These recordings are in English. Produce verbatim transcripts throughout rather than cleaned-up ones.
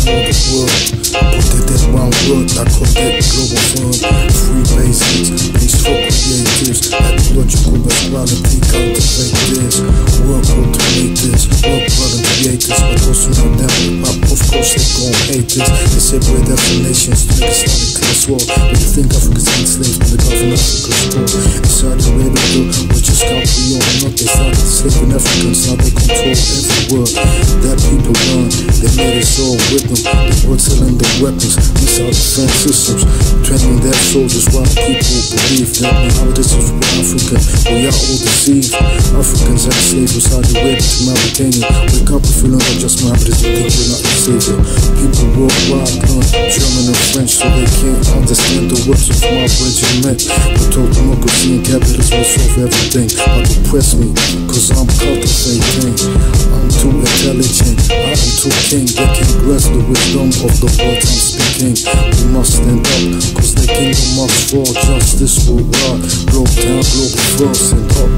rule the world. Put it in one word, I call it global firm. Free basics, peaceful creatives, ecological equality, cultivate this. Work automators, work brother creators, but also know them hip-hop, of course they gon' hate this. They separate definitions to make it sound class war. But you think Africa's enslaved when the government Africa's poor. Inside the radio, which is country or not, they started enslaving Africans, now they control every word that people learn. They made us all with them, they were selling the weapons, missile defense systems, training their soldiers while people believe that now this is for Africa. We are all deceived. Africans enslaved was how they waited to Mauritania. Wake up if you know not just Mohammed, you think you're not the savior. People worldwide learn German and French so they can't understand the words of my regiment. But told democracy and capitalism will solve everything. But oppress me, cause I'm cultivating. I'm too intelligent, I am too king. They can't grasp the wisdom of the words I'm speaking. We must stand up, cause the kingdom must fall. Justice will rise, broke down, global firm, stand up.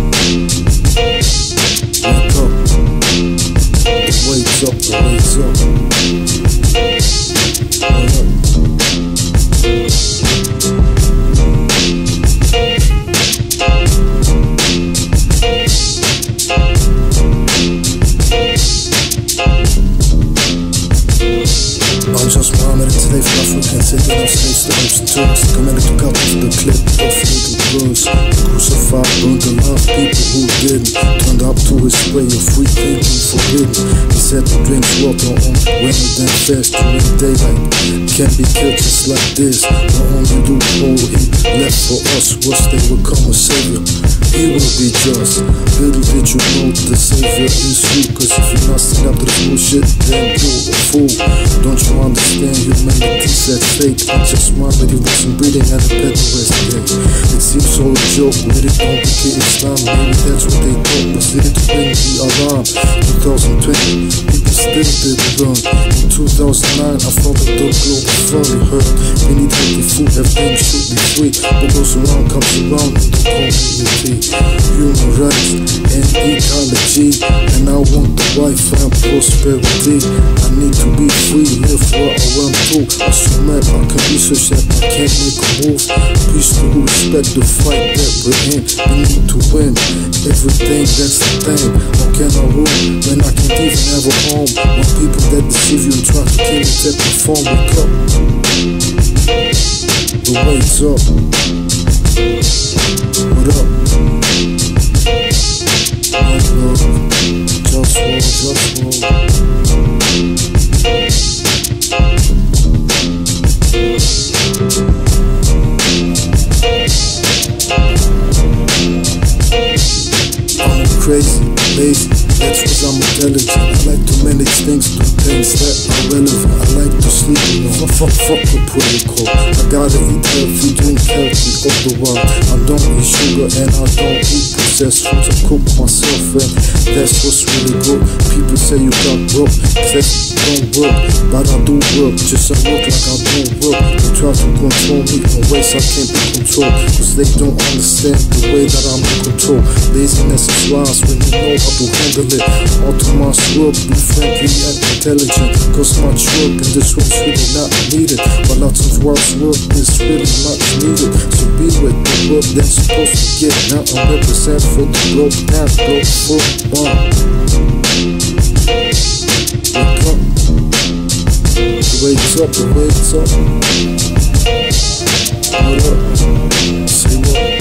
Wake up, the weight's up, the weight's up. Wake up. I'm just Muhammad and today for Africans, taking our slaves to herbs and tourists, committed to cut off the clip of legal girls. Crucified, burned the love people who didn't, turned up to his way of free thinking forbidden. He said to drink water on women then fast during daylight. Can't be killed just like this. The only loophole he left for us was they would come a savior. He will be just. Little did you know the savior is you, cause if you're not standing up to this bullshit, then you're a fool. Don't you understand humanity's at stake? I'm just one, but he wasn't breathing at a better rest day. It seems so a joke, let it complicate Islam. Maybe that's what they thought, was it to bring the alarm? twenty twenty, people still didn't learn. In two thousand nine, I found that the global firm heard. We need healthy food, everything should be free. What goes around comes around in the community. Human rights and ecology, and I want the wife and prosperity. I need to be free, live where I want to. I so mad I can research that I can't make a move. Peace to who respect the fight that we're in. We need to win everything, that's the thing. How can I rule when I can't even have a home? When people that deceive you and try to kill you take the phone. Wake up, the weight's up. What up? Just war, just war, just war. I'm crazy, lazy, that's cause I'm intelligent. I like to manage things, do things that are relevant. I like to sleep, you know, fuck, fuck the protocol. I gotta eat healthy, drink healthy, otherwise I don't eat sugar and I don't eat processed foods. I cook myself and that's what's really good. People say you got broke, that don't work, but I do work, just I work like I do work. They try to control me in ways I can't be controlled, cause they don't understand the way that I'm in control. Laziness is wise when you know how to handle it. Automatic work, be friendly and intelligent, cause much work in this world's really not needed, but lots of work's work is really much needed. So be with the work that's supposed to get now and represent for the globe, not globe for one. Wake up, the weight's up, the weight's up. What up? Say what?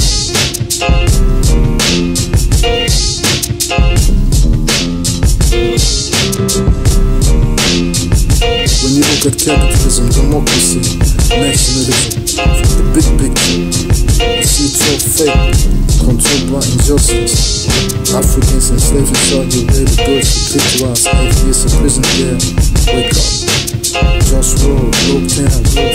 When you look at capitalism, democracy, nationalism, from the big picture, you see it's all fake, controlled by injustice. Africans enslaved inside your baby girls to clitorize, atheists in prison, yeah. Wake up, JustWar, broke down,